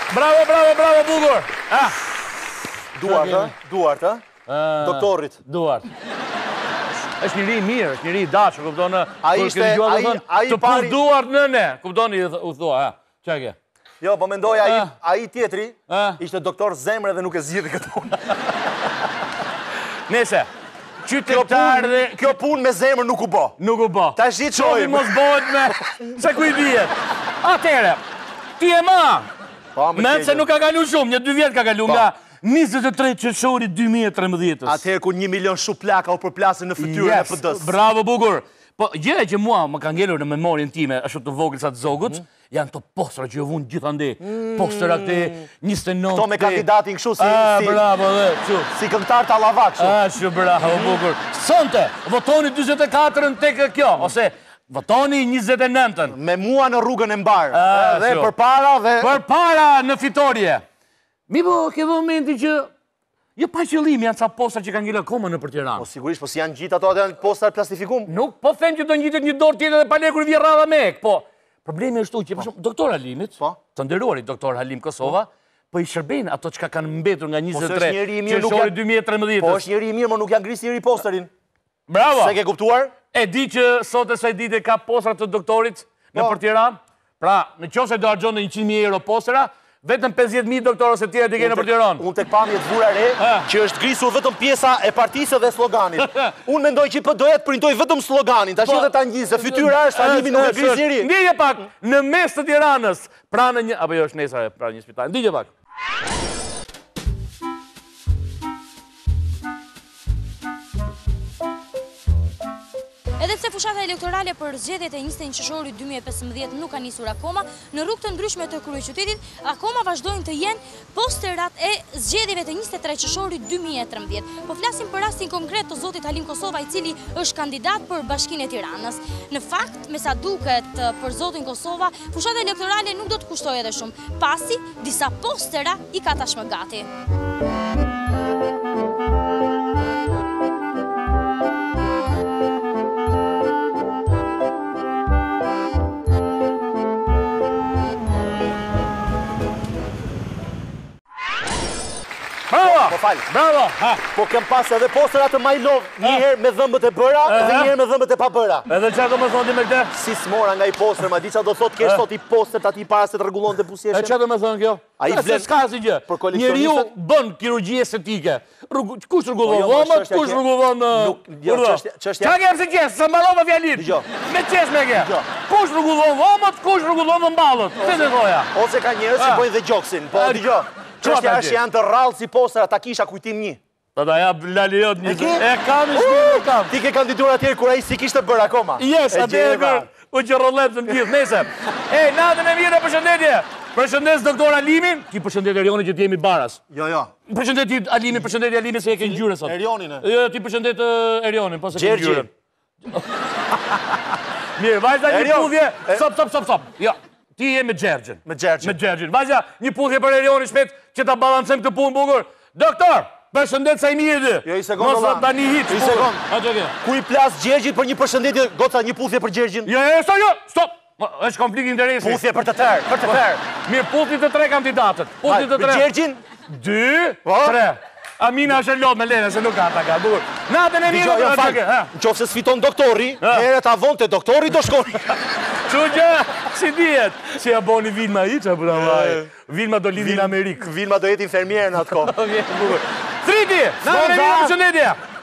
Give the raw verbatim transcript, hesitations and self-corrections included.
Bravo, bravo, bravo, bukur. Ah. Duart, ha? Duart, ha? Doktorit. Duart. Është njëri mirë, është njëri dashur, kupton? Ai ishte, ai ai të pari Duart në ne, kuptoni u thua, ha. Çka ke? Jo, po mendoj ai ai tjetri ishte doktor zemre dhe nuk e zgjidhi këtë punë. Nese. Qytetar dhe kjo punë me zemër nuk u bë. Nuk u bë. Tash i çojmë. Mos bëhet me se ku i dihet. Atëre. Ti e ma. Me se nuk ka kalu shumë, një dy vjet ka kalu nga njëzet e tre qershori dy mijë e tremëdhjetë. Atëherë kur një milion shuplaka u përplasën në fytyrën e P D-s. Bravo bukur. Po gjëja që mua më ka ngelur në memorien time, ashtu të vogël sa të zogut, janë të postera që ju vun gjithandej. Postera këte njëzet e nëntë. Kto me kandidatin kështu si Ah, bravo dhe, kështu. Si këngëtar Tallavak kështu. Ah, shumë bravo bukur. Sonte, votoni dyzet e katërën tek kjo, ose votoni njëzet e nëntën. Me mua në rrugën e mbar. Ah, Dhe shumë. përpara dhe Përpara në fitorje. Mi po, ke momenti që jo pa qëllimi janë ca posta që kanë ngelur akoma në për Tiranë. Po sigurisht, po si janë gjithë ato atë janë postar plastifikum? Nuk po them që do ngjitet një dorë tjetër dhe pa lekur vjen radha me ek, po problemi është që për shembull doktor Halimit, të nderuari doktor Halim Kosova, po i shërbejnë ato çka kanë mbetur nga njëzet e tre qershori dy mijë e tremëdhjetë. Po është njëri i mirë, por nuk janë ngrisë njëri posterin. Bravo. Se ke kuptuar? E di që sot e saj dite ka postra të doktorit në për Tiranë. Pra, në qoftë se do harxhon në njëqind mijë euro postera, vetëm pesëdhjetë mijë doktorë ose tjerë të kene për Tiranë. Unë tek pamje të vura re, që është grisur vetëm pjesa e partisë dhe sloganit. Unë mendoj që P D-ja të printoj vetëm sloganin, tash edhe ta ngjisë, fytyra është Halimi nuk e gris njëri. Ndije pak, në mes të Tiranës, pranë një, apo jo është nesër pranë një spitali. Ndije pak. Edhe pse fushata elektorale për zgjedhjet e njëzet e një qershorit dy mijë e pesëmbëdhjetë nuk ka nisur akoma, në rrugë të ndryshme të kryeqytetit akoma vazhdojnë të jenë posterat e zgjedhjeve të njëzet e tre qershorit dy mijë e tremëdhjetë. Po flasim për rastin konkret të zotit Halim Kosova, i cili është kandidat për Bashkinë e Tiranës. Në fakt, me sa duket për zotin Kosova, fushata elektorale nuk do të kushtojë edhe shumë, pasi disa postera i ka tashmë gati. Bravo! Po fal. Bravo! Po kem pas edhe postera të My Love, një herë me dhëmbët e bëra dhe një herë me dhëmbët e pa bëra. Edhe çfarë do më thonë ti me këtë? Si smora nga i poster, ma di çfarë do thotë kesh sot i poster aty para se të rregullonte E buzëqeshjen. çfarë do më thonë kjo? Ai vlen s'ka asnjë gjë. për koleksionistët. Njeriu bën kirurgji estetike. Kush rregullon vëmët, kush rregullon Çka ke pse qes, sa mballova fjalin. Me qes me ke. Kush rregullon vëmët, kush rregullon mballët. Çfarë thoja? Ose ka njerëz që bëjnë dhe gjoksin. Po dëgjoj. Çështja është janë të rrallë si postera, ta kisha kujtim një. Ta da jap laliot një. E kam i shpinë, e kam. Ti ke kandiduar atjerë kur ai si kishte bërë akoma. Yes, atëherë u që rollep të gjithë, nese. E, natën e mirë, përshëndetje. Përshëndes doktor Alimin. Ti përshëndet Erioni që ti jemi baras. Jo, jo. Përshëndet ti Alimin, përshëndet Alimin se e ke ngjyrë sot. Erionin e. Jo, ti përshëndet Erionin, po se ke ngjyrën. Mirë, vajza një puthje. Stop, stop, stop, stop. Jo. Ti je me Gjergjën. Me Gjergjën. Me Gjergjën. Vajza, një puthje për Erionin shpejt që ta balancem këtë punë bukur. Doktor, përshëndet sa i mirë dy. Jo, i sekond. Mos ta një hit. I sekond. Atë ke. Ku i plas Gjergjit për një përshëndetje, goca një puthje për Gjergjin? Jo, jo, stop, jo, stop. Është konflikt interesi. Puthje për të tërë, për të tërë. Mirë, puthje të tre kandidatët. Puthje të tre. Për Gjergjin? Dy, tre. Amina është e lot me Lena, se nuk ka ata ka, bukur. Natën e mirë, jo, fal. Nëse sfiton doktori, herët avon te doktori do shkon. Çu gjë, si dihet? Si ja boni Vilma i çfarë bëra vaj? Vilma do lidhin në Amerikë. Vilma do jetë infermier në atë kohë. Okej, bukur. Triti, natën e mirë, përshëndetje.